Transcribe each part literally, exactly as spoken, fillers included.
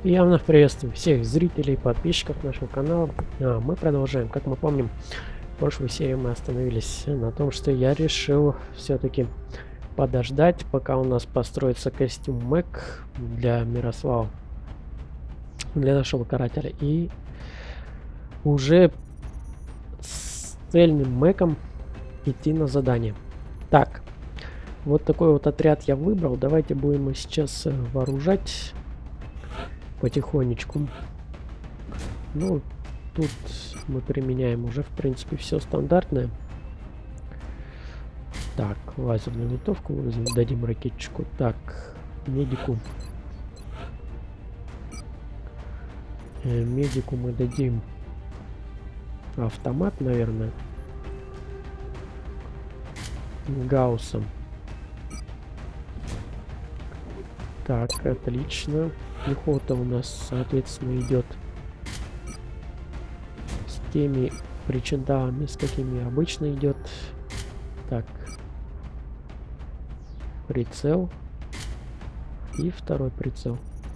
И я вновь приветствую всех зрителей, подписчиков нашего канала. А, мы продолжаем. Как мы помним, в прошлой серии мы остановились на том, что я решил все-таки подождать, пока у нас построится костюм Мэг для Мирослава, для нашего карателя. И уже с цельным Мэгом идти на задание. Так, вот такой вот отряд я выбрал. Давайте будем его сейчас вооружать потихонечку. Ну, тут мы применяем уже, в принципе, все стандартное. Так, лазерную винтовку дадим ракетчику. Так, медику. Э, медику мы дадим автомат, наверное. Гауссом. Так, отлично. Пехота у нас, соответственно, идет с теми причиндалами, с какими обычно идет. Так. Прицел. И второй прицел.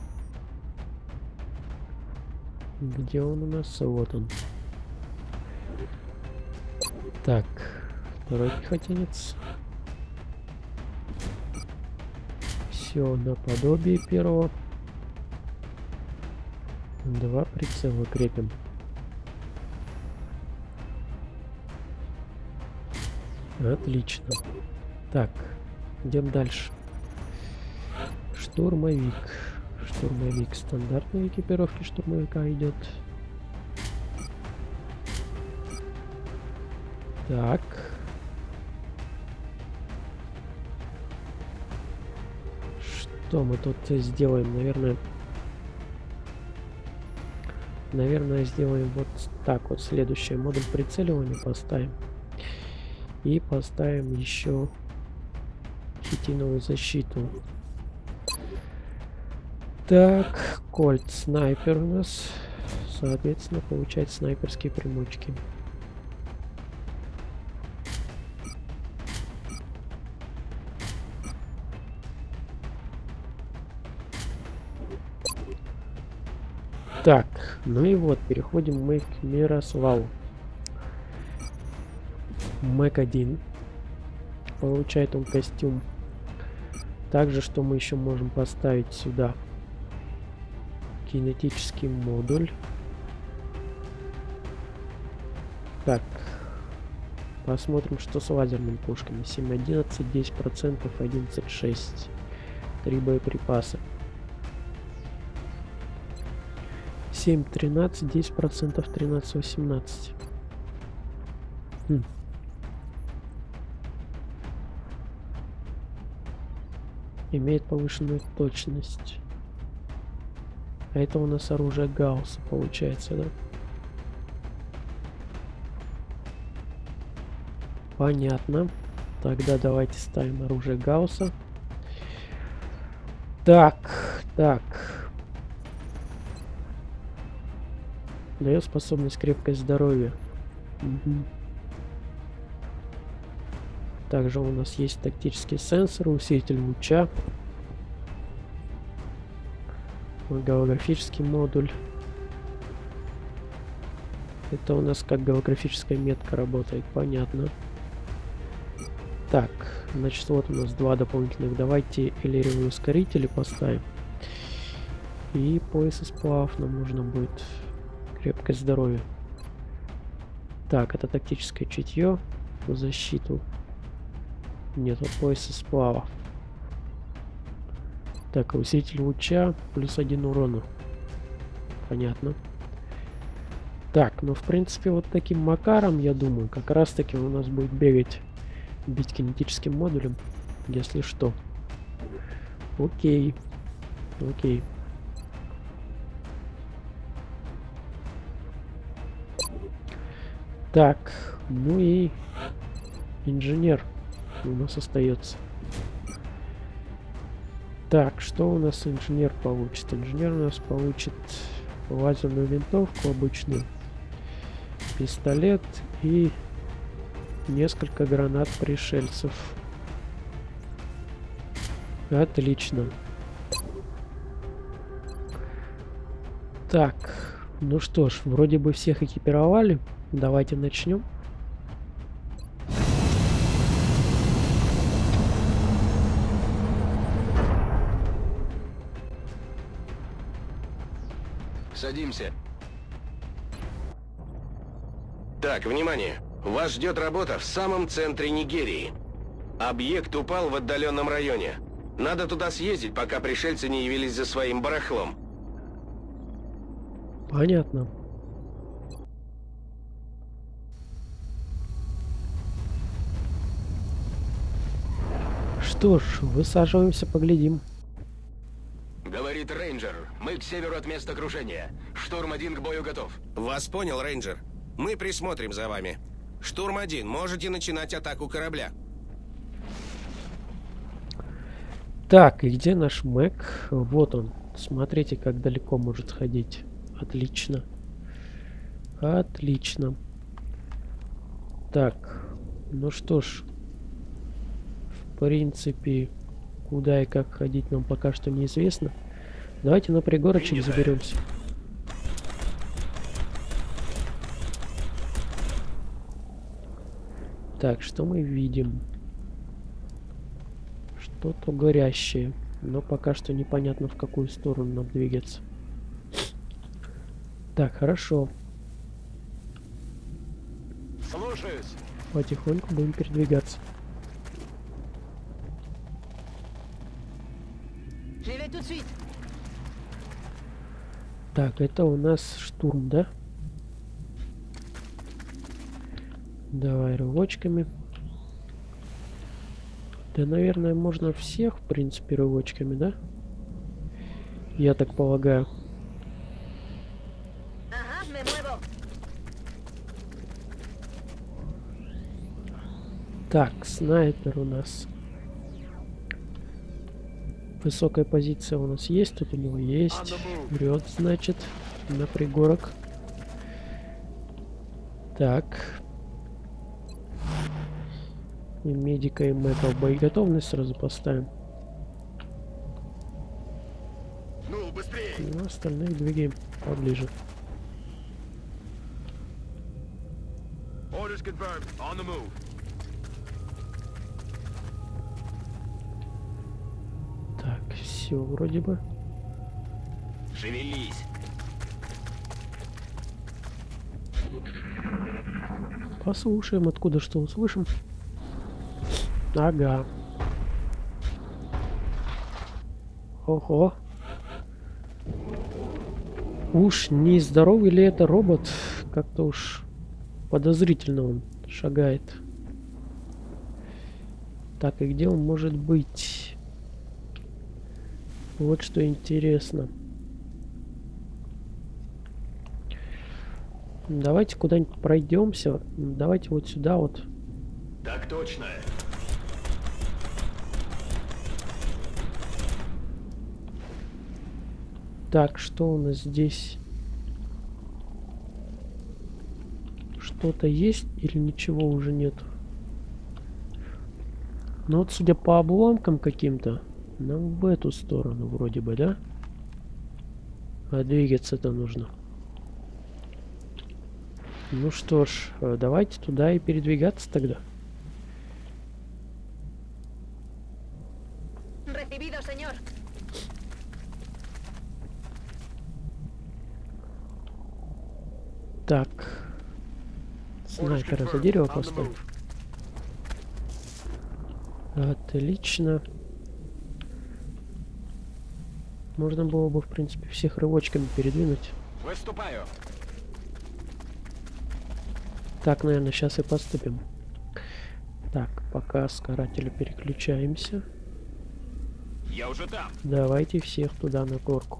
Где он у нас? Вот он. Так. Второй пехотинец. Все наподобие первого. Два прицела крепим. Отлично. Так, идем дальше. Штурмовик. Штурмовик. Стандартной экипировки штурмовика идет. Так. Что мы тут сделаем? Наверное... Наверное, сделаем вот так вот. Следующий модуль прицеливания поставим. И поставим еще хитиновую защиту. Так, кольт снайпер у нас. Соответственно, получает снайперские примочки. Так, ну и вот, переходим мы к Мирославу. Мэг один. Получает он костюм. Также, что мы еще можем поставить сюда? Кинетический модуль. Так. Посмотрим, что с лазерными пушками. семь одиннадцать, десять процентов, одиннадцать шесть. Три боеприпаса. семь тринадцать, десять процентов, тринадцать восемнадцать. Хм. Имеет повышенную точность. А это у нас оружие Гаусса получается, да? Понятно. Тогда давайте ставим оружие Гаусса. Так, так. Дает способность крепкое здоровье. Угу. Также у нас есть тактический сенсор, усилитель луча, голографический модуль. Это у нас как голографическая метка работает, понятно. Так, значит, вот у нас два дополнительных. Давайте элеровые ускорители поставим. И пояс из сплавов нам нужно будет. Крепкое здоровье. Так, это тактическое чутье. Защиту. Нет, вот пояс из сплавов. Так, усилитель луча. Плюс один урона. Понятно. Так, ну в принципе вот таким макаром, я думаю, как раз таки у нас будет бегать, бить кинетическим модулем. Если что. Окей. Окей. Так, ну и инженер у нас остается. Так, что у нас инженер получит? Инженер у нас получит лазерную винтовку обычную, пистолет и несколько гранат пришельцев. Отлично. Так, ну что ж, вроде бы всех экипировали. Давайте начнем. Садимся. Так, внимание. Вас ждет работа в самом центре Нигерии. Объект упал в отдаленном районе. Надо туда съездить, пока пришельцы не явились за своим барахлом. Понятно. Что ж, высаживаемся, поглядим. Говорит рейнджер. Мы к северу от места крушения. Штурм один к бою готов. Вас понял, рейнджер. Мы присмотрим за вами. Штурм один, можете начинать атаку корабля. Так, и где наш Мэг? Вот он. Смотрите, как далеко может ходить. Отлично. Отлично. Так, ну что ж. В принципе, куда и как ходить нам пока что неизвестно. Давайте на пригорочек заберемся. Так, что мы видим? Что-то горящее. Но пока что непонятно, в какую сторону нам двигаться. Так, хорошо. Слушаюсь. Потихоньку будем передвигаться. Так, это у нас штурм, да? Давай рывочками. Да, наверное, можно всех, в принципе, рывочками, да? Я так полагаю. Так, снайпер у нас. Высокая позиция у нас есть, тут у него есть. Врет, значит, на пригорок. Так. И медика, и мэка в боеготовность сразу поставим. Ну, быстрее! Ну, остальных двигаем поближе. Так, все вроде бы. Шевелись! Послушаем, откуда что услышим. Ага. Ого. Уж не здоровый ли это робот? Как-то уж подозрительно он шагает. Так, и где он может быть? Вот что интересно. Давайте куда-нибудь пройдемся. Давайте вот сюда вот. Так точно. Так, что у нас здесь? Что-то есть или ничего уже нет? Ну вот, судя по обломкам каким-то, нам в эту сторону вроде бы, да? А двигаться-то нужно. Ну что ж, давайте туда и передвигаться тогда. Так. Снайпера за дерево поставить. Отлично. Можно было бы, в принципе, всех рывочками передвинуть. Выступаю. Так, наверное, сейчас и поступим. Так, пока с карателя переключаемся. Я уже там. Давайте всех туда на горку.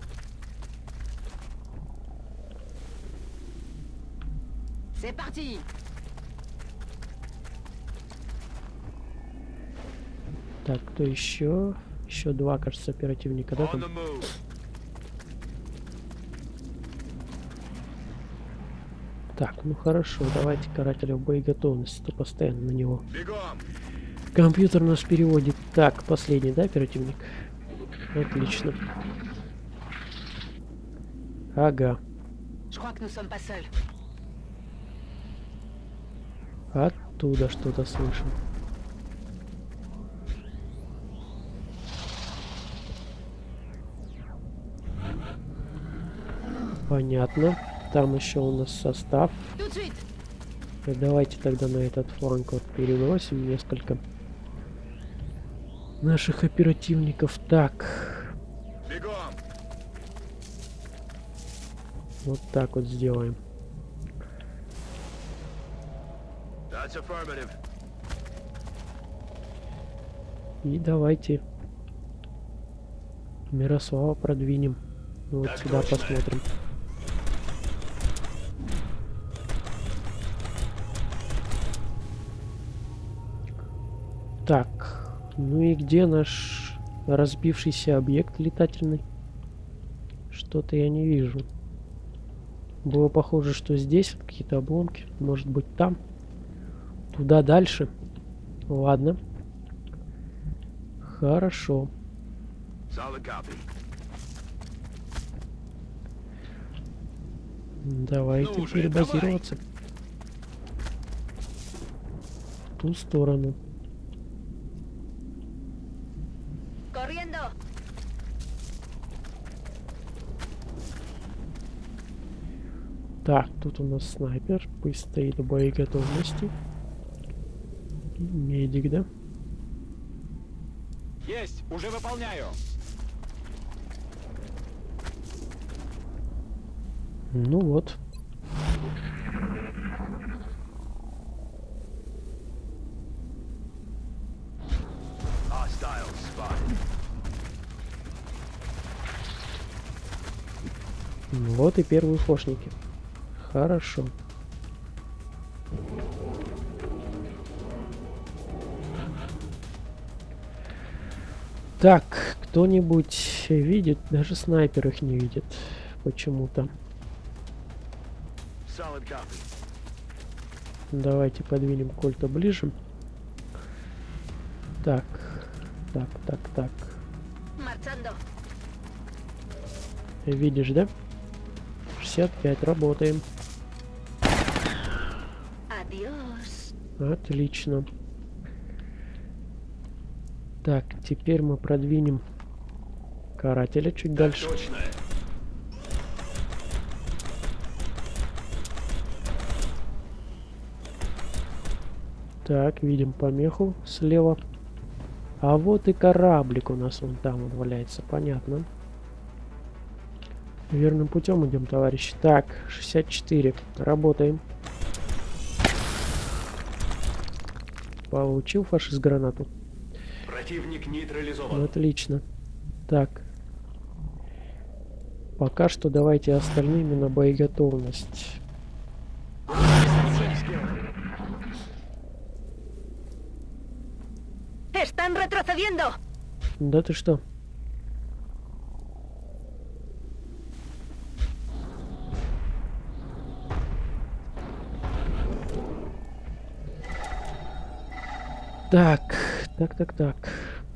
Так, кто еще? Еще два, кажется, оперативника, да? Там? Так, ну хорошо, давайте карателя в боеготовности, то постоянно на него. Бегом. Компьютер нас переводит. Так, последний, да, оперативник? Отлично. Ага. Je crois que nous sommes pas seuls. Оттуда что-то слышим. Понятно. Там еще у нас состав. Tout de suite. И давайте тогда на этот фланг вот перебросим несколько наших оперативников. Так. Бегом! Вот так вот сделаем. That's affirmative. И давайте Мирослава продвинем. Вот Так сюда точно. посмотрим. Так, ну и где наш разбившийся объект летательный? Что-то я не вижу. Было похоже, что здесь вот какие-то обломки. Может быть там? Туда дальше? Ладно. Хорошо. Solid copy. Давайте Ну уже, перебазироваться. В ту сторону. Corriendo. Так, тут у нас снайпер. Пусть стоит в боеготовности. И медик, да? Есть, уже выполняю. Ну вот. Hostile spotted. Вот и первые фошники. Хорошо. Так, кто-нибудь видит? Даже снайпер их не видит. Почему-то. Solid copy. Давайте подвинем кольта ближе. Так, так, так, так. Marchando. Видишь, да? шестьдесят пять, работаем. Adiós. Отлично. Так, теперь мы продвинем карателя чуть дальше. Точно. Так, видим помеху слева. А вот и кораблик у нас вон там вот валяется, понятно. Верным путем идем, товарищи. Так, шестьдесят четыре. Работаем. Получил фашист гранату. Противник нейтрализован. Отлично. Так. Пока что давайте остальными на боеготовность. Están retrocediendo. Да ты что? Так, так, так, так.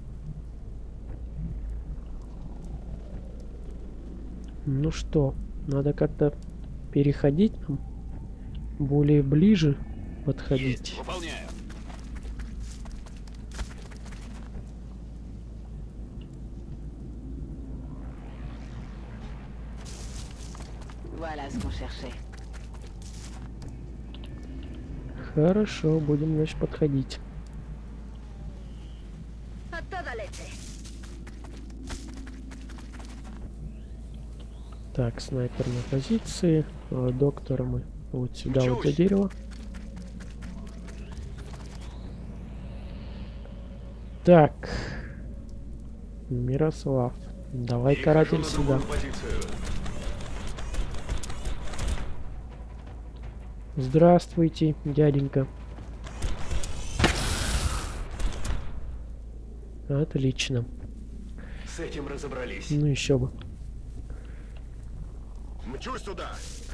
Ну что, надо как-то переходить нам, более ближе подходить. Есть, выполняю. Voilà ce qu'on cherchait. Хорошо, будем, значит, подходить. A toda leche. Так, снайпер на позиции. А, доктора мы вот сюда, вот за Учусь. дерево. Так. Мирослав. Давай, каратель, сюда. Здравствуйте, дяденька. Отлично. С этим разобрались. Ну еще бы. Мчусь туда.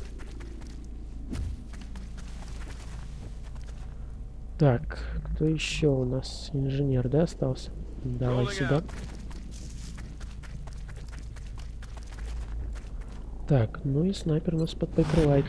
Так, кто еще у нас? Инженер, да, остался? Давай Rolling сюда. out. Так, ну и снайпер нас подприкрывает.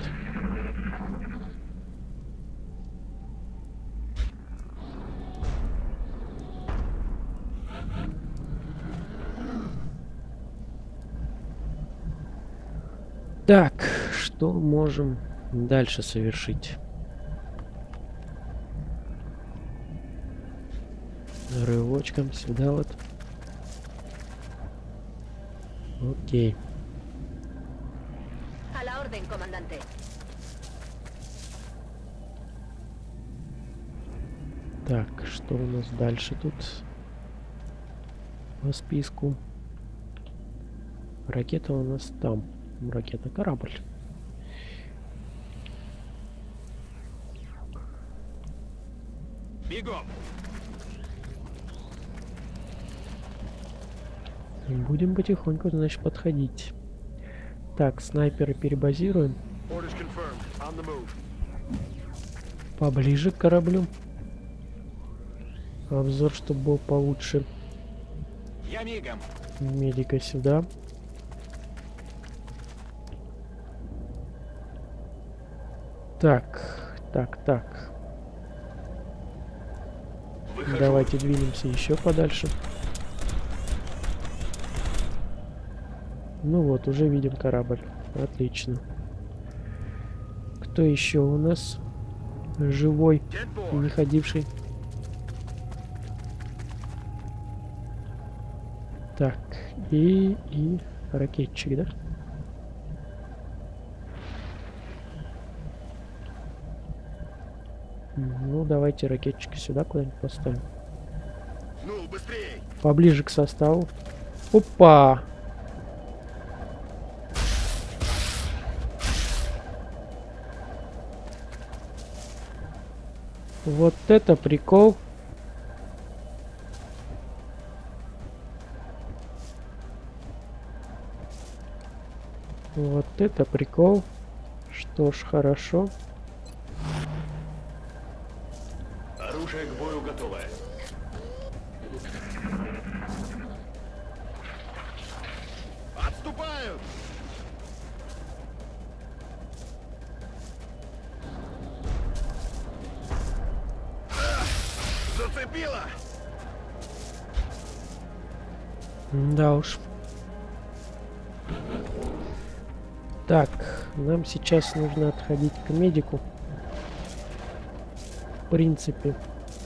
Так, что можем дальше совершить? Рывочком сюда вот. Окей. A la orden, comandante. Так, что у нас дальше тут по списку? Ракета у нас там. Ракета, корабль. Бегом! Будем потихоньку, значит, подходить. Так, снайперы перебазируем. Поближе к кораблю. Обзор, чтобы был получше. Я мигом. Медика сюда. Так, так, так. Выхожу. Давайте двинемся еще подальше. Ну вот, уже видим корабль. Отлично. Кто еще у нас живой, не ходивший? Так, и, и ракетчик, да? Ну, давайте ракетчика сюда куда-нибудь поставим. Ну, быстрее! Поближе к составу. Опа! Вот это прикол. Вот это прикол. Что ж, хорошо. Оружие к бою готово. Отступают! Зацепило! Да уж. Так, нам сейчас нужно отходить к медику. В принципе.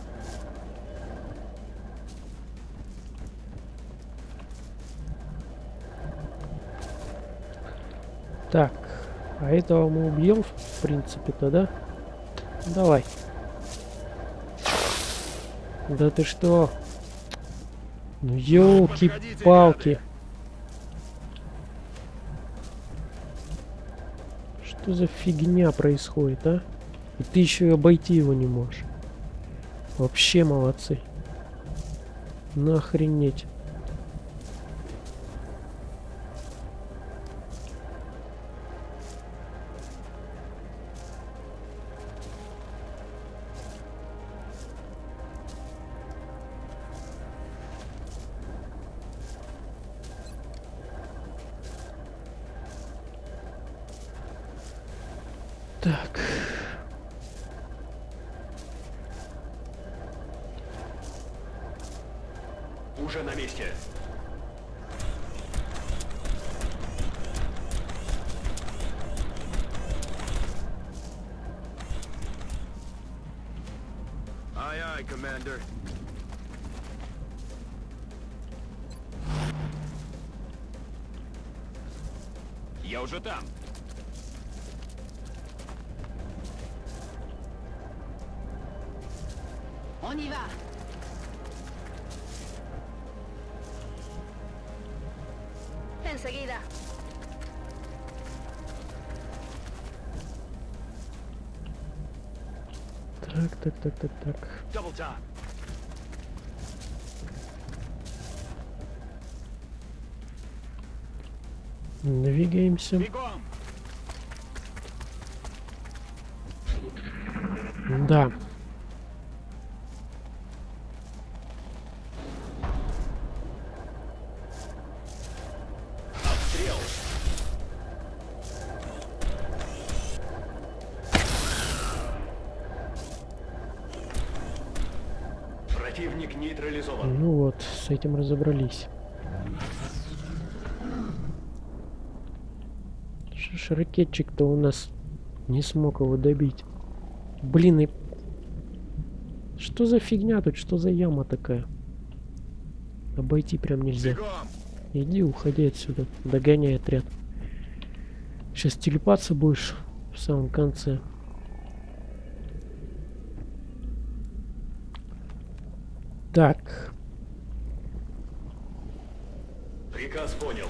Так, а этого мы убьем, в принципе-то, да? Давай. Да ты что? Ну, ёлки-палки. Что за фигня происходит, а? И ты еще и обойти его не можешь. Вообще молодцы. Нахренеть. Так. Уже на месте. Aye, aye, Commander. Я уже там. On y va. Enseguida. Так, так, так, так, так. Double tap. Двигаемся. Бегом. Да. Обстрел. Противник нейтрализован. Ну вот, с этим разобрались. Что ж ракетчик-то у нас не смог его добить? Блин, и... Что за фигня тут? Что за яма такая? Обойти прям нельзя. Иди, уходи отсюда. Догоняй отряд. Сейчас телепаться будешь в самом конце. Так. Приказ понял.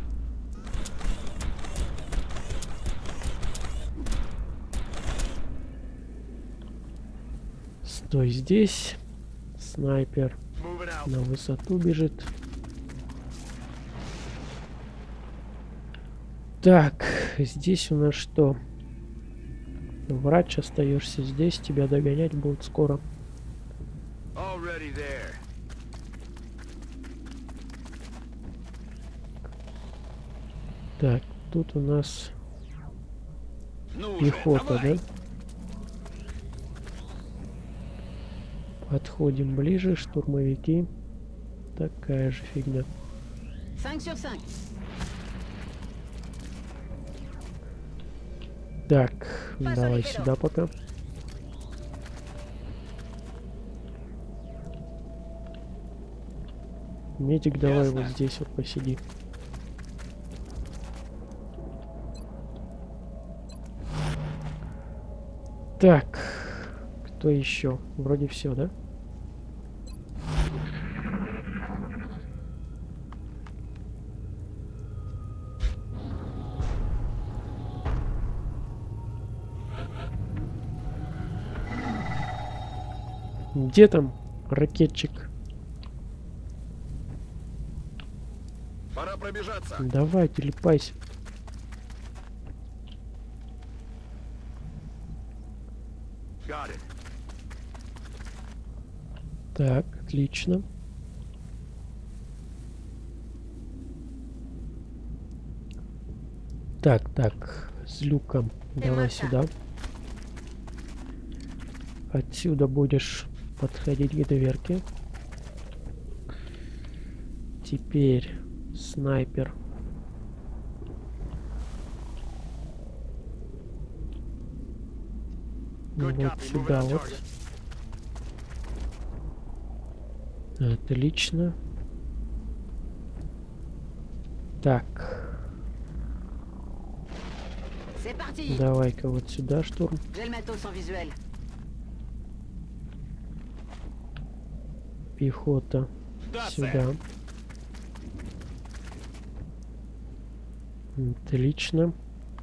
Стой здесь. Снайпер на высоту бежит. Так, здесь у нас что? Врач, остаешься здесь, тебя догонять будут скоро. Так, тут у нас Ну пехота, уже, да? Подходим ближе, штурмовики. Такая же фигня. cinq sur cinq. Так, давай сюда пока. Медик, давай Ясно. вот здесь вот посиди. Так, кто еще? Вроде все, да? Где там ракетчик? Пора пробежаться. Давай, телепайся. Got it. Так, отлично. Так, так, с люком. Давай сюда. Отсюда будешь подходить к дверке. Теперь снайпер. Good Вот copy. сюда Moving on вот. target. Отлично. Так, C'est parti. давай-ка вот сюда штурм. J'ai le matos en visuel. Пехота Да, сюда. сэр. Отлично.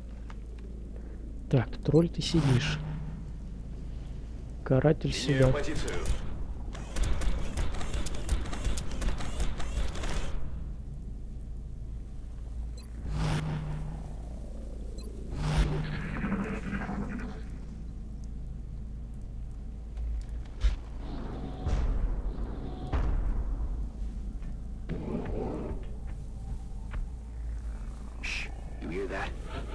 Так, тролль, ты сидишь. Каратель Меняю сюда. позицию. Shh, you hear that?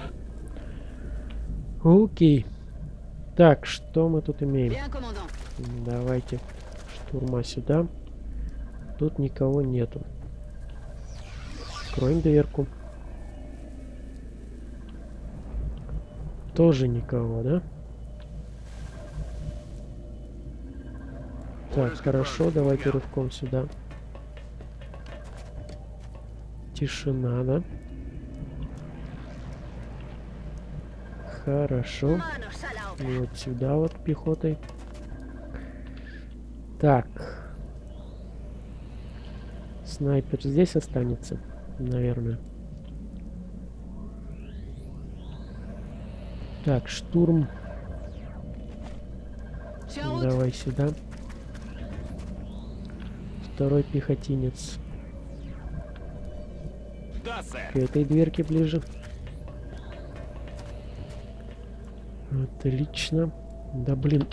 Окей. Так, что мы тут имеем? Bien, commandant. Давайте штурма сюда. Тут никого нету. Откроем дверку. Тоже никого, да? Так, хорошо, давайте рывком сюда. Тишина, да? Хорошо. Manos a la obra. И вот сюда вот пехотой. Так. Снайпер здесь останется, наверное. Так, штурм. Sur en route. Давай сюда. Второй пехотинец. Да, сэр. К этой дверке ближе. Отлично. Да блин.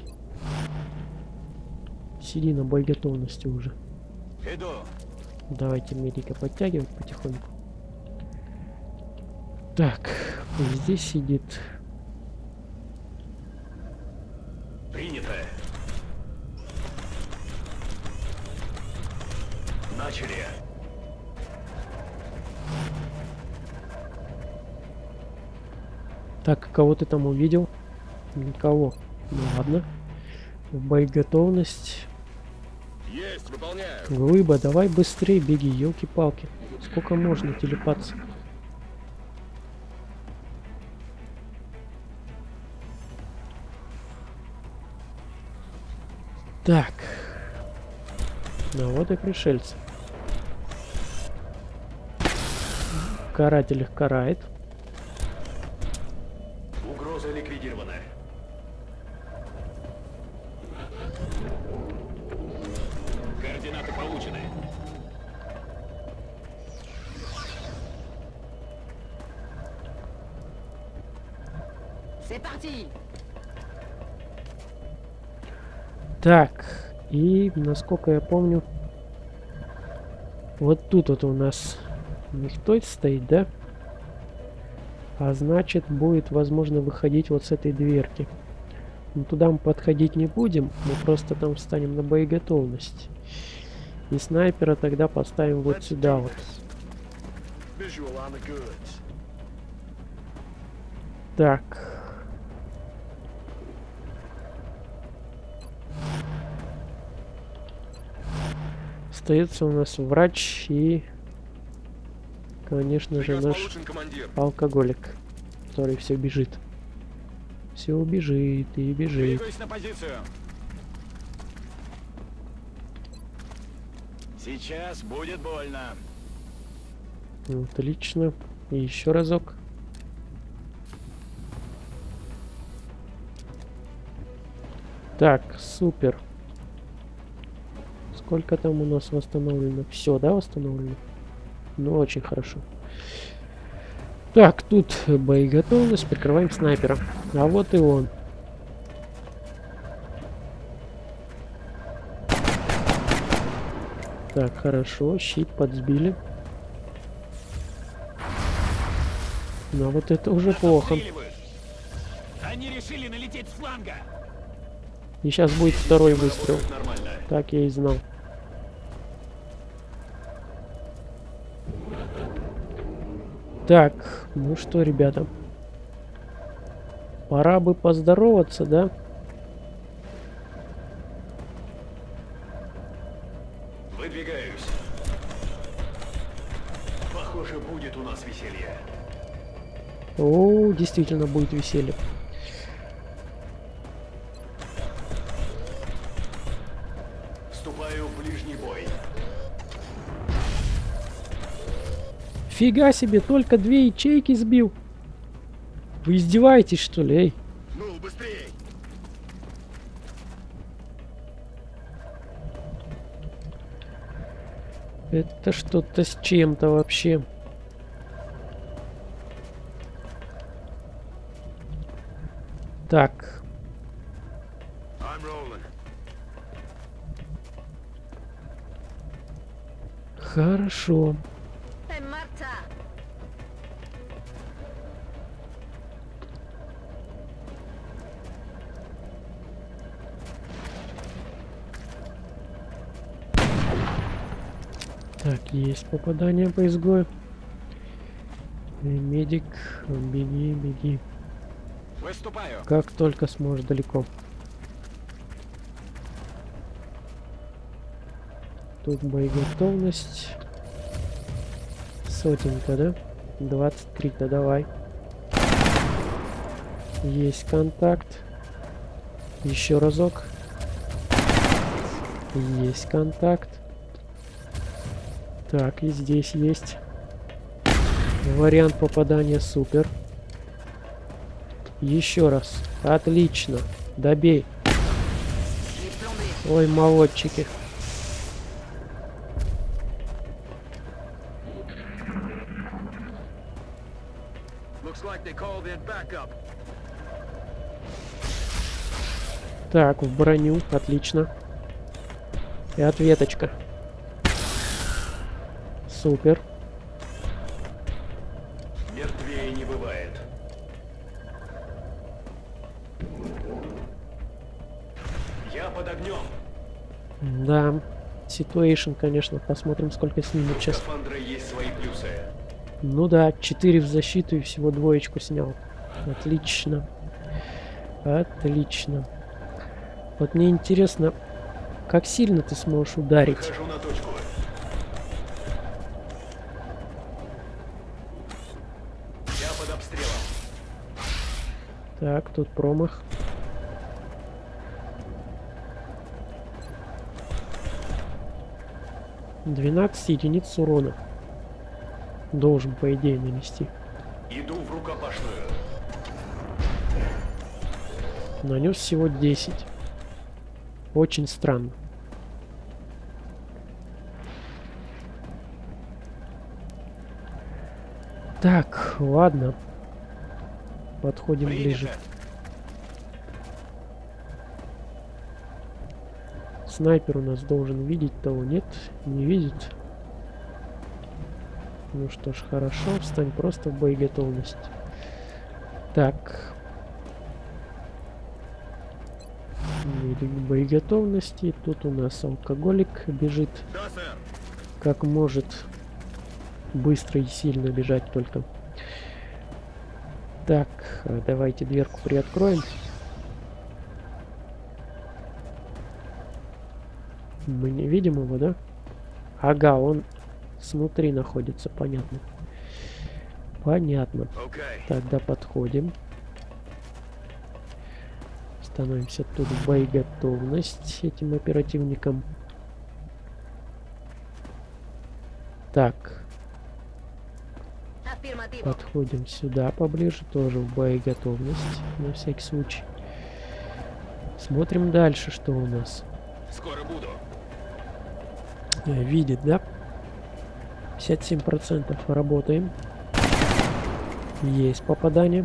Сиди на боеготовности уже. Иду. Давайте медика подтягивать потихоньку. Так, здесь сидит. Принято. Начали. Так, кого ты там увидел? Никого. Ну ладно. В боеготовность. Есть, выполняю. Глыба, давай быстрее беги, елки-палки. Сколько можно телепаться? Так. Ну вот и пришельцы. Каратель их карает. Угроза ликвидирована. Координаты получены. C'est parti. Так, и насколько я помню, вот тут вот у нас никто стоит, да? А значит, будет возможно выходить вот с этой дверки. Но туда мы подходить не будем, мы просто там встанем на боеготовность. И снайпера тогда поставим вот сюда вот. Так. Остается у нас врач и, конечно же, наш Получен, командир. алкоголик, который все бежит. Все бежит и бежит. Двигаюсь на позицию. Сейчас будет больно. Отлично. И еще разок. Так, супер. Сколько там у нас восстановлено? Все, да, восстановлено? Ну, очень хорошо. Так, тут боеготовность. Прикрываем снайпера. А вот и он. Так, хорошо. Щит подсбили. Но вот это уже плохо. Они решили налететь с фланга. И сейчас будет второй выстрел. Нормально. Так я и знал. Так, ну что, ребята. Пора бы поздороваться, да? Выдвигаюсь. Похоже, будет у нас веселье. О, действительно будет веселье. Вступаю в ближний бой. Фига себе, только две ячейки сбил. Вы издеваетесь, что ли, эй? Ну, быстрее. Это что-то с чем-то вообще. Так. I'm rolling. Хорошо. En marcha. Так, есть попадание по изгою. Э, Медик, беги, беги. Выступаю. Как только сможешь далеко. Тут боеготовность. Сотенька, да? двадцать три, да давай. Есть контакт. Еще разок. Есть контакт. Так, и здесь есть. Вариант попадания супер. Еще раз. Отлично. Добей. Ой, молодчики. Looks like they called in backup. Так, в броню. Отлично. И ответочка. Супер. Мертвее не бывает. Я под огнем. Да. Situation, конечно. Посмотрим, сколько снимет У сейчас. скафандра есть свои плюсы. Ну да, четыре в защиту и всего двоечку снял. Отлично. Отлично. Вот мне интересно, как сильно ты сможешь ударить. Выхожу на точку. Я под обстрелом. Так, тут промах. двенадцать единиц урона. Должен, по идее, нанести. Иду в рукопашную. Нанес всего десять. Очень странно. Так, ладно. Подходим ближе. Принято. Снайпер у нас должен видеть того. Нет, не видит. Ну что ж, хорошо. Встань просто в боеготовность. Так. Видим боеготовности. Тут у нас алкоголик бежит. Да, сэр. Как может. Быстро и сильно бежать только. Так, а давайте дверку приоткроем. Мы не видим его, да? Ага, он снутри находится, понятно. Понятно. Окей. Тогда подходим. Становимся тут в боеготовность этим оперативникам. Так, Afirmativo. подходим сюда поближе, тоже в боеготовность, на всякий случай. Смотрим дальше, что у нас. Скоро буду. Э, Видит, да? пятьдесят семь процентов работаем. Есть попадание.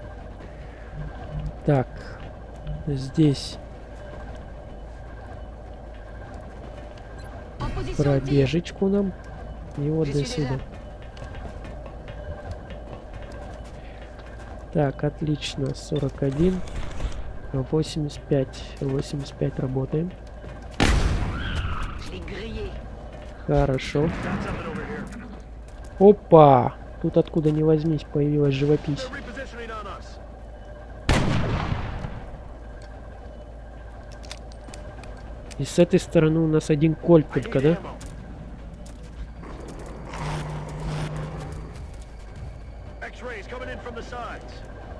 Так, здесь En position de tir. пробежечку нам. И вот до сюда. Так, отлично. сорок один. восемьдесят пять. восемьдесят пять работаем. Je l'ai grillé. Хорошо. Опа! Тут откуда ни возьмись появилась живопись. Repositioning on us. И с этой стороны у нас один кольт только, да? X-rays coming in from the sides.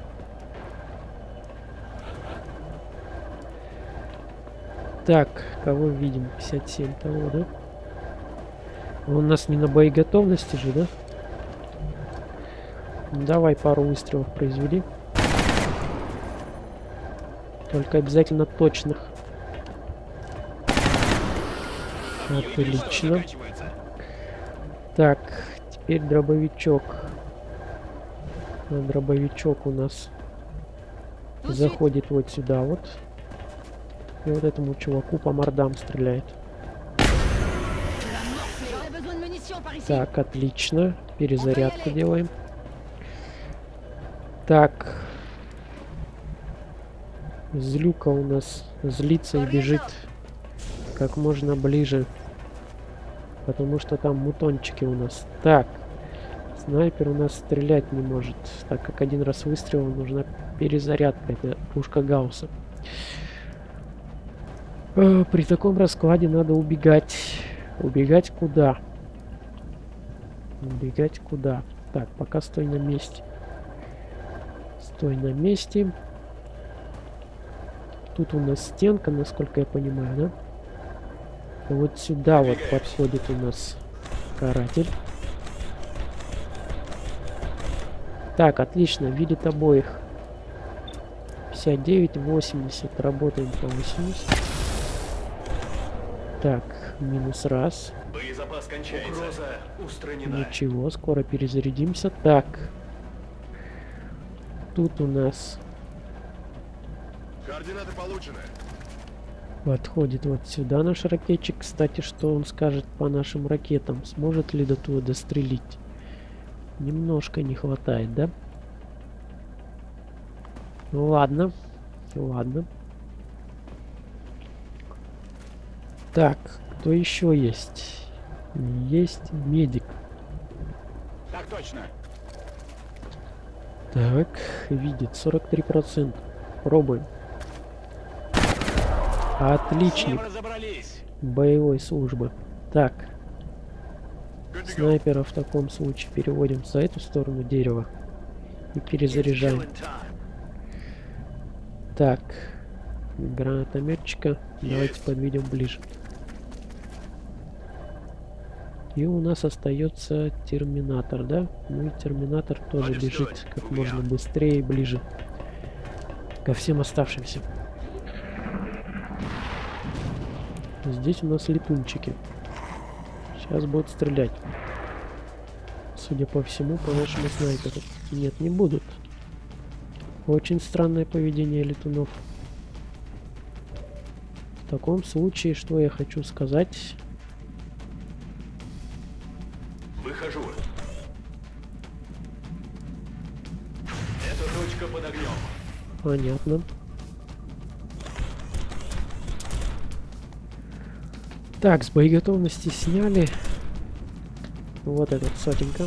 Так, кого видим? пятьдесят семь того, да? Он у нас не на боеготовности же, да? Давай пару выстрелов произведи. Только обязательно точных. Отлично. Заканчивается. Так, теперь дробовичок. А, Дробовичок у нас заходит вот сюда вот. И вот этому чуваку по мордам стреляет. J'aurais besoin de munitions par ici. Так, отлично. Перезарядку делаем. Так. Злюка у нас злится и бежит как можно ближе. Потому что там мутончики у нас. Так. Снайпер у нас стрелять не может. Так как один раз выстрелил, нужна перезарядка. Это пушка Гаусса. Э, При таком раскладе надо убегать. Убегать куда? Убегать куда? Так, пока стой на месте. Стой на месте. Тут у нас стенка, насколько я понимаю, да? И вот сюда вот подходит у нас каратель. Так, отлично, видит обоих. пятьдесят девять, восемьдесят. Работаем по восемьдесят. Так, минус раз. Боезапас кончается. Угроза устранена. Ничего, скоро перезарядимся. Так. Тут у нас Координаты получены. подходит вот сюда наш ракетчик. Кстати, что он скажет по нашим ракетам? Сможет ли до туда дострелить? Немножко не хватает, да? Ну ладно. Ладно. Так, Кто еще есть? Есть медик. Так точно. Так, видит сорок три процента. Пробуем. Отличник. Разобрались. Боевой службы. Так. Снайпера в таком случае переводим за эту сторону дерева. И перезаряжаем. Так. Гранатометчика. Давайте подведем ближе. И у нас остается терминатор, да? Ну и терминатор тоже бежит как можно быстрее и ближе ко всем оставшимся. Здесь у нас летунчики. Сейчас будут стрелять. Судя по всему, по нашему снайперу. Нет, не будут. Очень странное поведение летунов. В таком случае, что я хочу сказать... Выхожу. Эта точка под огнем. Понятно. Так, с боеготовности сняли. Вот этот сотенька.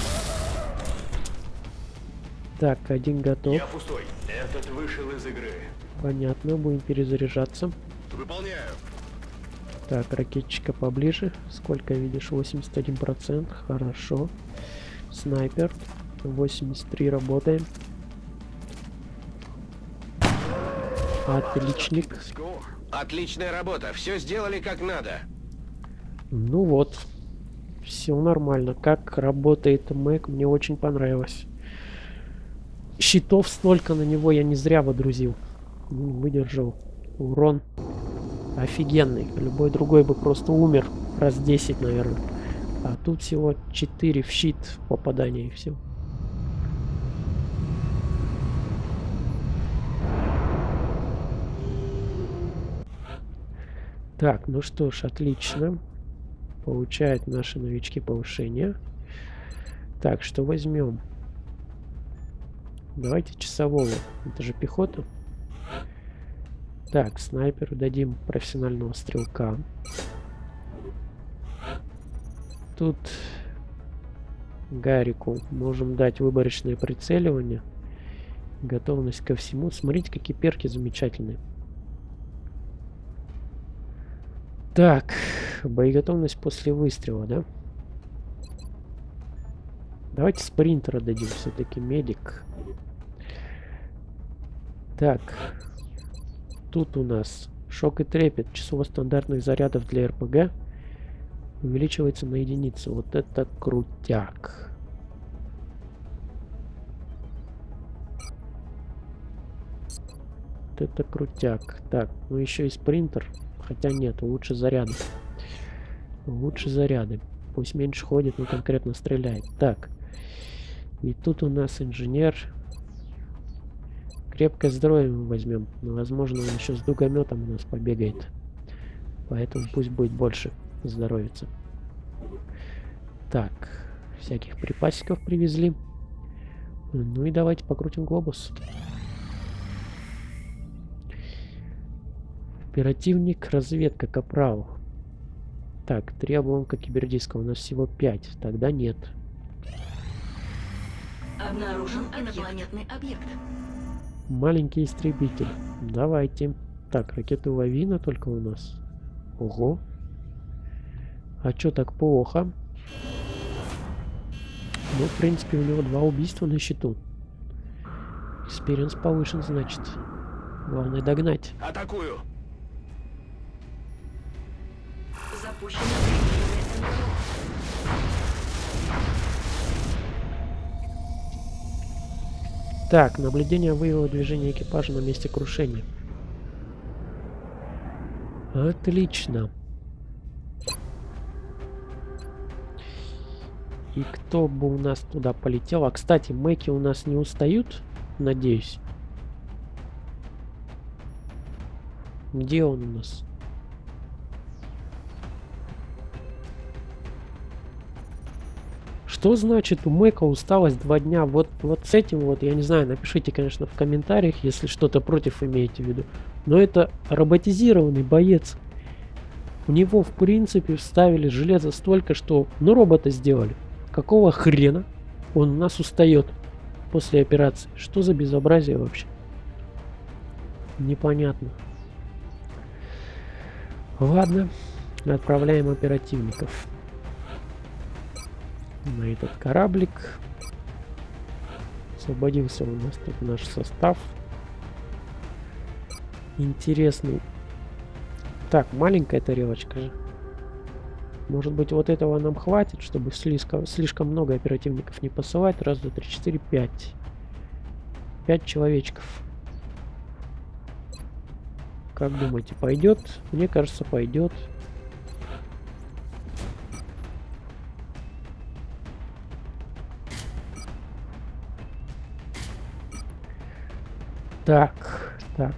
Так, один готов. Я пустой. Этот вышел из игры. Понятно, будем перезаряжаться. Выполняю. Так, ракетчика поближе. Сколько видишь? восемьдесят один процент. Хорошо. Снайпер. восемьдесят три работаем. Отличник. Отличная работа. Все сделали как надо. Ну вот. Все нормально. Как работает Мэг, мне очень понравилось. Щитов столько на него я не зря водрузил. Выдержал. Урон офигенный. Любой другой бы просто умер раз десять, наверное. А тут всего четыре в щит попадания и все. Так, ну что ж, отлично. Получают наши новички повышение. Так, что возьмем? Давайте часового. Это же пехота. Так, снайперу дадим профессионального стрелка. Тут Гарику можем дать выборочное прицеливание. Готовность ко всему. Смотрите, какие перки замечательные. Так, боеготовность после выстрела, да? Давайте спринтера дадим, все-таки медик. Так, тут у нас шок и трепет. Число стандартных зарядов для эр пэ гэ увеличивается на единицу. Вот это крутяк. Вот это крутяк. Так, ну еще и спринтер. Хотя нет, лучше заряды. Лучше заряды. Пусть меньше ходит, но конкретно стреляет. Так. И тут у нас инженер. Крепкое здоровье мы возьмем. Но, возможно, он еще с дугометом у нас побегает. Поэтому пусть будет больше здоровиться. Так. Всяких припасиков привезли. Ну и давайте покрутим глобус. Оперативник, разведка, капрал. Так, три обломка кибердиска. У нас всего пять. Тогда нет. Обнаружен инопланетный объект. Маленький истребитель. Давайте. Так, ракеты Лавина только у нас. Ого. А чё так плохо? Ну, в принципе, у него два убийства на счету. Экспириенс повышен, значит. Главное догнать. Атакую. Запущено. Так, наблюдение выявило движение экипажа на месте крушения. Отлично. И кто бы у нас туда полетел? А, кстати, мэки у нас не устают, надеюсь. Где он у нас? Что значит у Мэка усталость два дня? Вот, вот с этим вот, я не знаю, напишите, конечно, в комментариях, если что-то против имеете в виду. Но это роботизированный боец. У него, в принципе, вставили железо столько, что... Ну, робота сделали. Какого хрена он у нас устает после операции? Что за безобразие вообще? Непонятно. Ладно. Отправляем оперативников на этот кораблик. Освободился у нас тут наш состав. Интересный. Так, маленькая тарелочка же. Может быть, вот этого нам хватит, чтобы слишком, слишком много оперативников не посылать. Раз, два, три, четыре, пять. Пять человечков. Как думаете, пойдет? Мне кажется, пойдет. Так, так.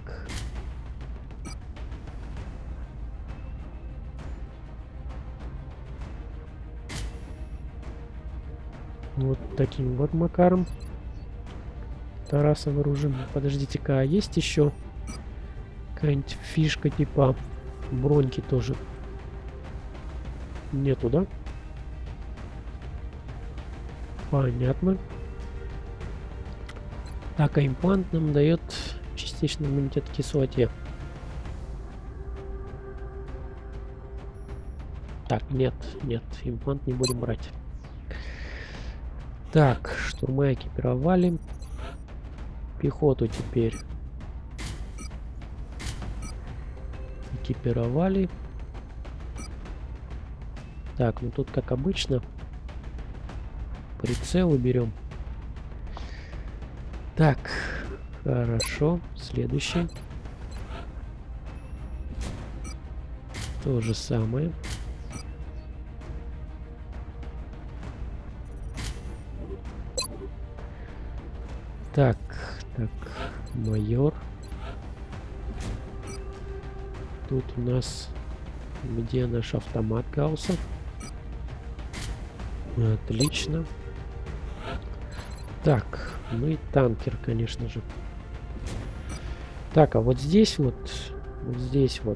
Вот таким вот макаром. Тараса вооружим. Подождите-ка, а есть еще какая-нибудь фишка типа броньки тоже? Нету, да? Понятно. Так, а имплант нам дает частичный иммунитет к кислоте. Так, нет, нет, имплант не будем брать. Так, штурма экипировали. Пехоту теперь экипировали. Так, ну тут как обычно прицелы берем. Так, хорошо. Следующий. То же самое. Так, так, майор. Тут у нас где наш автомат Гаусса? Отлично. Так, ну и танкер, конечно же. Так, а вот здесь вот, вот здесь вот.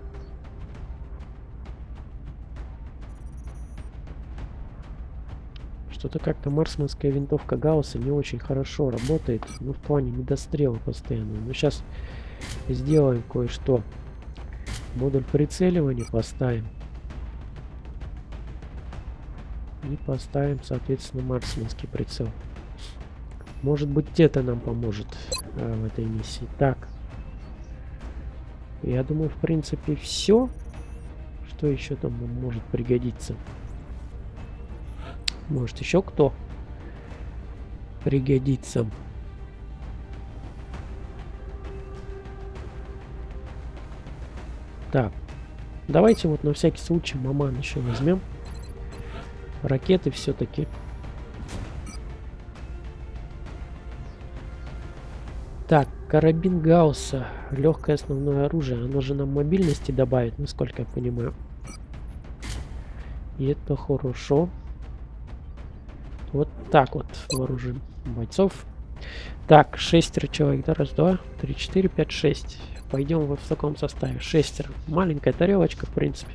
Что-то как-то марсманская винтовка Гаусса не очень хорошо работает. Ну, в плане недострела постоянно. Но сейчас сделаем кое-что. Модуль прицеливания поставим. И поставим, соответственно, марсманский прицел. Может быть, это нам поможет а, в этой миссии. Так. Я думаю, в принципе, все. Что еще там может пригодиться? Может, еще кто пригодится? Так. Давайте вот на всякий случай Маман еще возьмем. Ракеты все-таки. Так, карабин Гаусса. Легкое основное оружие. Оно же нам мобильности добавит, насколько я понимаю. И это хорошо. Вот так вот вооружим бойцов. Так, шестеро человек. Да, раз, два, три, четыре, пять, шесть. Пойдем вот в таком составе. Шестеро. Маленькая тарелочка, в принципе.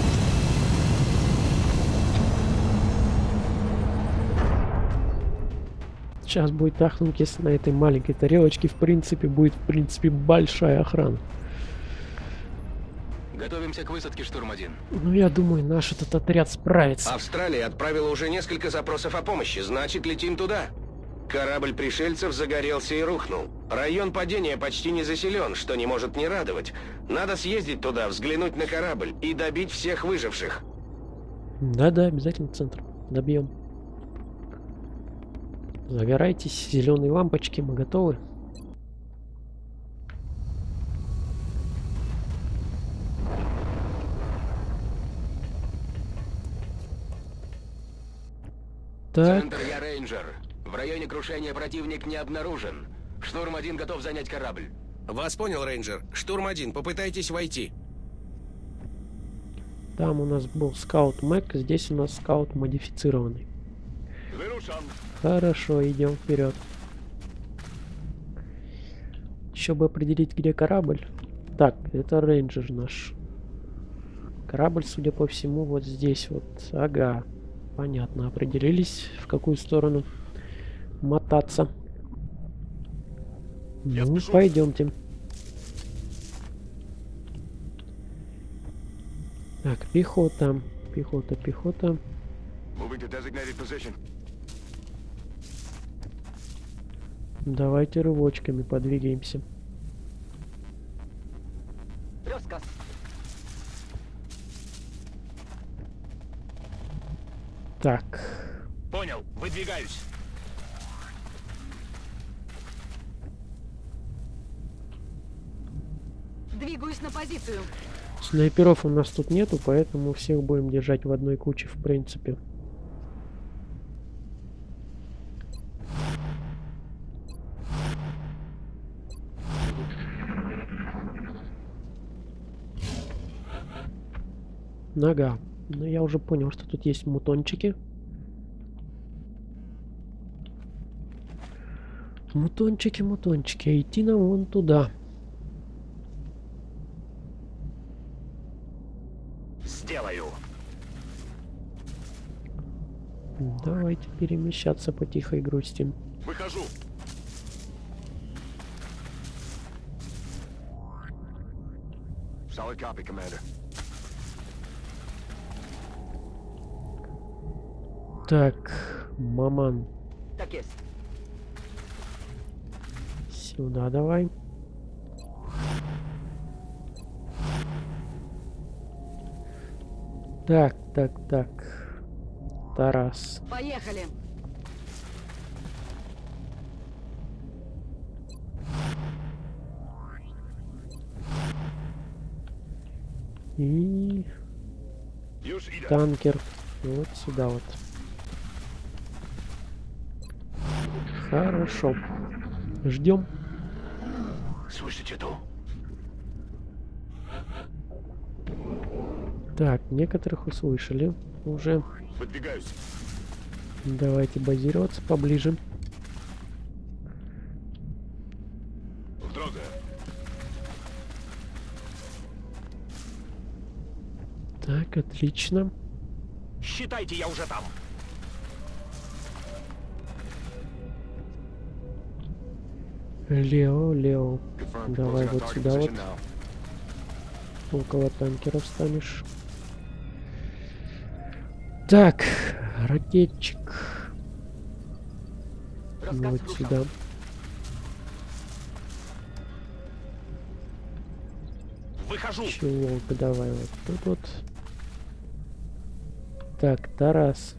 Сейчас будет ахнуть, если на этой маленькой тарелочке, в принципе, будет, в принципе, большая охрана. Готовимся к высадке, штурм один. Ну, я думаю, наш этот отряд справится. Австралия отправила уже несколько запросов о помощи, значит, летим туда. Корабль пришельцев загорелся и рухнул. Район падения почти не заселен, что не может не радовать. Надо съездить туда, взглянуть на корабль и добить всех выживших. Да-да, обязательно центр. Добьем. Загорайтесь, зеленые лампочки, мы готовы. Так. Центр, я рейнджер. В районе крушения противник не обнаружен. Штурм один готов занять корабль. Вас понял, рейнджер. Штурм один, попытайтесь войти. Там у нас был скаут Мэг, здесь у нас скаут модифицированный. Хорошо, идем вперед. Еще бы определить, где корабль. Так, это рейнджер наш. Корабль, судя по всему, вот здесь вот. Ага. Понятно. Определились, в какую сторону мотаться. Я Ну, спешу. пойдемте. Так, пехота. Пехота, пехота. Moving to designated position. Давайте рывочками подвигаемся. Розказ. Так. Понял, выдвигаюсь. Двигаюсь на позицию. Снайперов у нас тут нету, поэтому всех будем держать в одной куче, в принципе. Нога. Ну, я уже понял, что тут есть мутончики. Мутончики, мутончики. А идти нам вон туда. Сделаю. Давайте перемещаться по тихой грусти. Выхожу. Solid copy, Commander. Так, маман. Так есть. Сюда давай. Так, так, так. Тарас. Поехали. И Już idę. танкер. Вот сюда вот. Хорошо. Ждем. Слышите то? Так, некоторых услышали уже. Выдвигаюсь. Давайте базироваться поближе. В дорогу. Так, отлично. Считайте, я уже там. Лео, Лео. Confirmed. Давай Closing on вот target сюда вот. position now. Около танкера встанешь. Так, ракетчик. Розказ Вот слушал. сюда. Выхожу. Чулок, давай вот тут вот. Так, Тарас.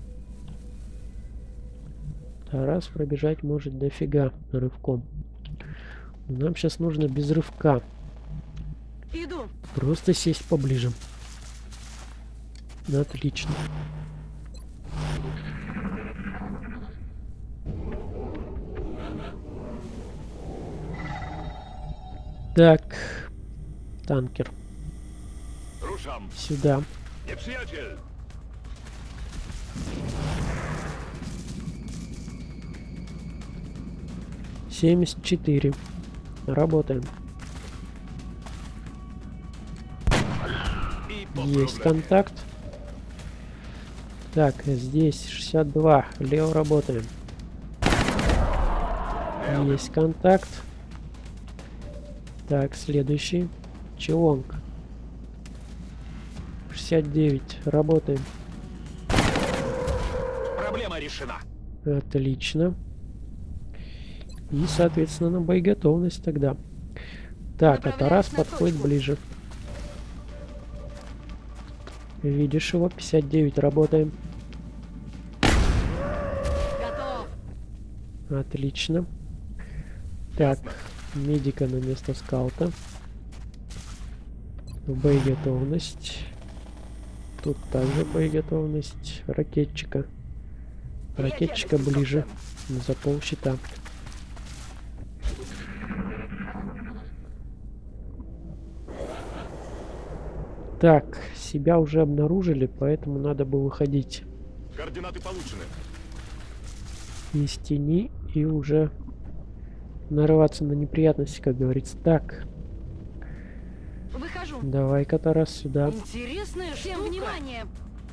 Тарас пробежать может дофига рывком. Нам сейчас нужно без рывка. Иду. Просто сесть поближе. Отлично. Так. Танкер. Ruszam. Сюда. Nieprzyjaciel. семьдесят четыре. Работаем. И по Есть программе. контакт. Так, здесь шестьдесят два. Лео, работаем. Есть контакт. Так, следующий. Чилонг. шестьдесят девять. Работаем. Проблема решена. Отлично. И, соответственно, на боеготовность тогда. Так, а Тарас Направляюсь на подходит точку. ближе. Видишь его? пятьдесят девять. Работаем. Готов. Отлично. Так, медика на место скаута. Боеготовность. Тут также боеготовность ракетчика. Ракетчика ближе. За полщита. Так, себя уже обнаружили, поэтому надо бы выходить Координаты получены. из тени и уже нарываться на неприятности, как говорится. Так, Выхожу. покажу. Давай-ка, Тарас, сюда. Интересная штука. Всем внимание.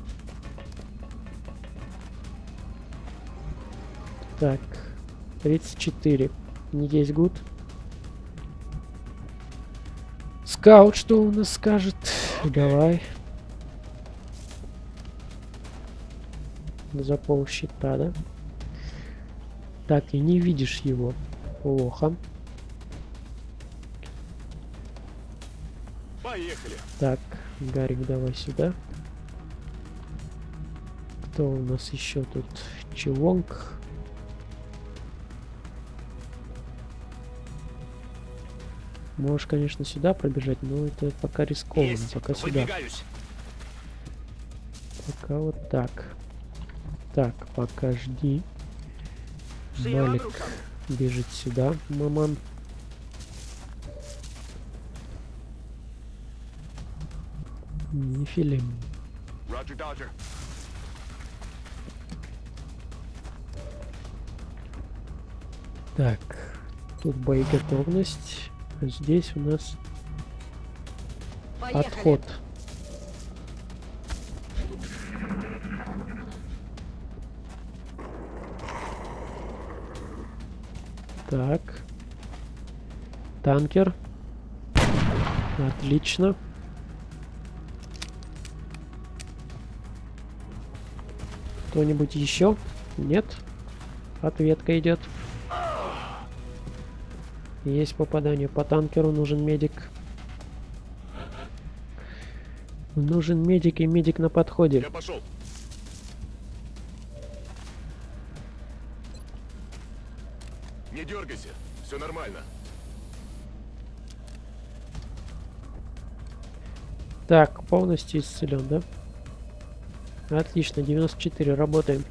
Так, тридцать четыре. Не есть гуд. Скаут, что у нас скажет? Давай. За пол щита, да? Так, и не видишь его. Плохо. Поехали. Так, Гарик, давай сюда. Кто у нас еще тут? Чилонг. Можешь, конечно, сюда пробежать, но это пока рискованно. Есть. Пока сюда. Выдвигаюсь. Пока вот так. Так, пока жди. Всем Малик рукам. бежит сюда, маман. Нефилим. Роджер, доджер. Так, тут боеготовность. А здесь у нас Поехали. отход. Так. Танкер. Отлично. Кто-нибудь еще? Нет? Ответка идет. Есть попадание по танкеру. Нужен медик. Нужен медик, и медик на подходе. Я пошел. Не дергайся, все нормально. Так, полностью исцелен, да? Отлично, девяносто четыре, работаем.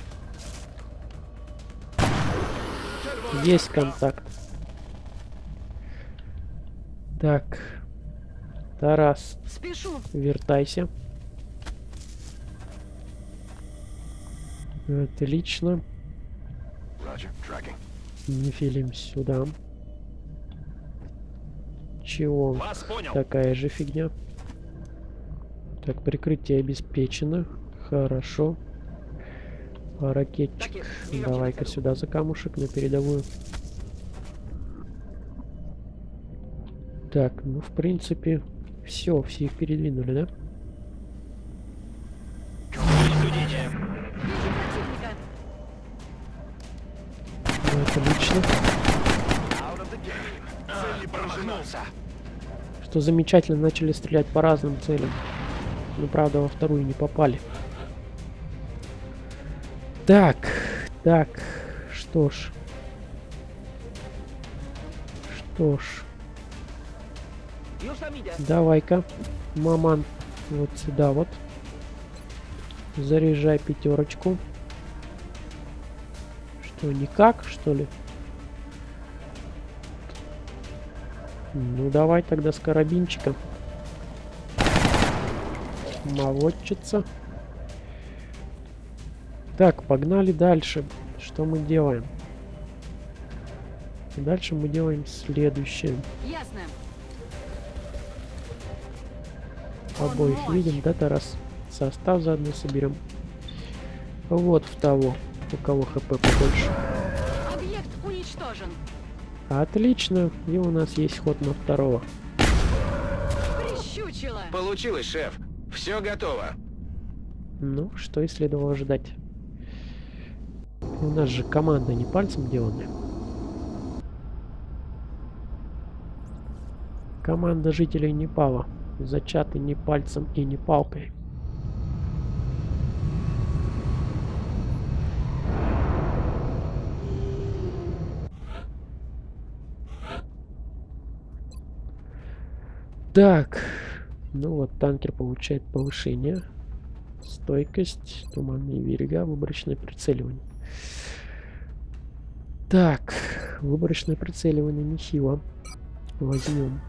Есть контакт. Так. Тарас, Спешу. вертайся. Отлично. Роджер, трекинг. Нефилим сюда. Чего? Вас понял. Такая же фигня. Так, прикрытие обеспечено. Хорошо. А ракетчик. Давай-ка сюда за камушек на передовую. Так, ну в принципе все, все их передвинули, да? Наблюдение. Вижу противника. Ну, отлично. Out of the game. Цель не промахнулся. Что замечательно, начали стрелять по разным целям. Но правда во вторую не попали. Так, так, что ж. Что ж. Давай-ка, маман, вот сюда вот. Заряжай пятерочку. Что, никак, что ли? Ну, давай тогда с карабинчика. Молодчица. Так, погнали дальше. Что мы делаем? Дальше мы делаем следующее. Ясно. Обоих мой. видим, да, Тарас? Состав заодно соберем. Вот в того, у кого хп побольше. Объект уничтожен. Отлично. И у нас есть ход на второго. Прищучило. Получилось, шеф. Все готово. Ну, что и следовало ожидать. У нас же команда не пальцем деланная. Команда жителей Непала. Зачаты не пальцем и не палкой. Так. Ну вот, танкер получает повышение. Стойкость, туманные берега, выборочное прицеливание. Так, выборочное прицеливание нехило. Возьмем.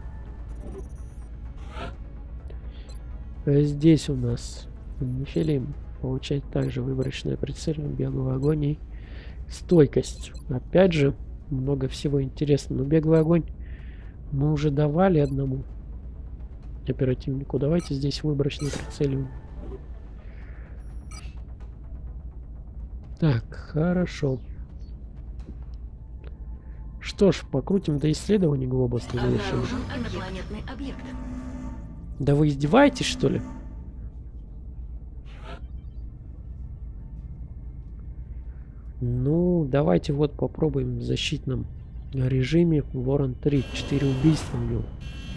Здесь у нас Нефилим получает также выборочное прицеливание, беглый огонь и стойкость. Опять же, много всего интересного. Но беглый огонь мы уже давали одному. оперативнику. Давайте здесь выборочно прицелим. Так, хорошо. Что ж, покрутим до исследования глобуса. Обнаружен инопланетный объект. Да вы издеваетесь, что ли? Ну, давайте вот попробуем в защитном режиме. Ворон три. четыре убийства у него.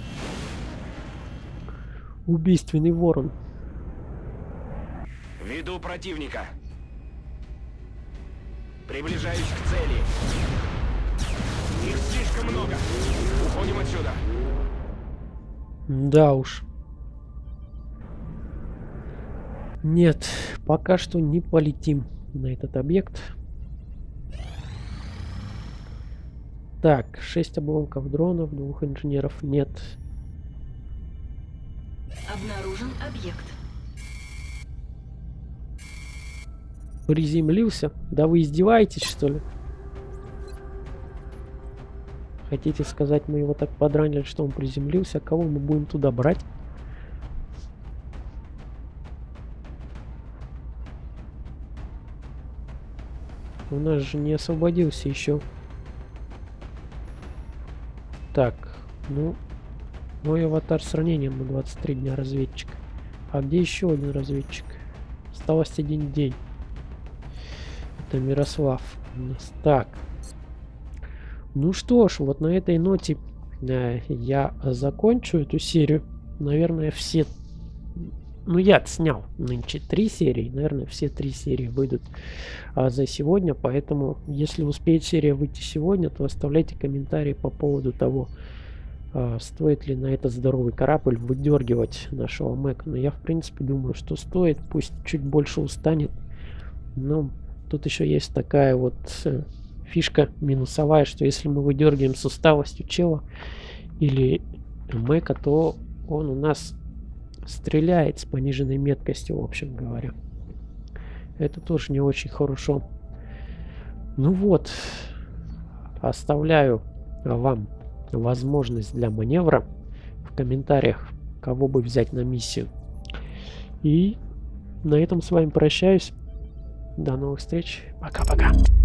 Убийственный ворон. Веду противника. Приближаюсь к цели. Их слишком много. Уходим отсюда. Да уж. Нет, пока что не полетим на этот объект. Так, шесть обломков дронов, двух инженеров нет. Обнаружен объект. Приземлился? Да вы издеваетесь, что ли? Хотите сказать, мы его так подранили, что он приземлился? Кого мы будем туда брать? У нас же не освободился еще. Так, ну, мой аватар с ранением на двадцать три дня, разведчик. А где еще один разведчик? Осталось один день. Это Мирослав у нас. Так. Ну что ж, вот на этой ноте э, я закончу эту серию. Наверное, все... Ну, я снял нынче три серии. Наверное, все три серии выйдут а, за сегодня. Поэтому, если успеет серия выйти сегодня, то оставляйте комментарии по поводу того, а, стоит ли на этот здоровый корабль выдергивать нашего Мэка. Но я, в принципе, думаю, что стоит. Пусть чуть больше устанет. Но тут еще есть такая вот э, фишка минусовая, что если мы выдергиваем с усталостью чела или Мэка, то он у нас стреляет с пониженной меткостью, в общем говоря. Это тоже не очень хорошо. Ну вот, оставляю вам возможность для маневра в комментариях, кого бы взять на миссию. И на этом с вами прощаюсь. До новых встреч. Пока-пока.